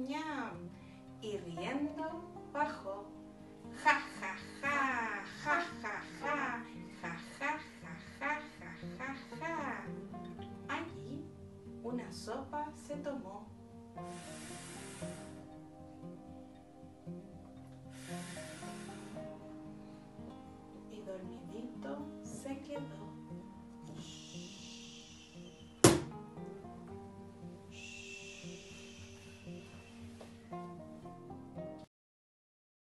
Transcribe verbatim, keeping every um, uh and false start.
ñam. Y riendo bajó. Ja, ja, ja, ja, ja, ja, ja, ja, ja, ja, ja, ja, ja. Allí una sopa se tomó.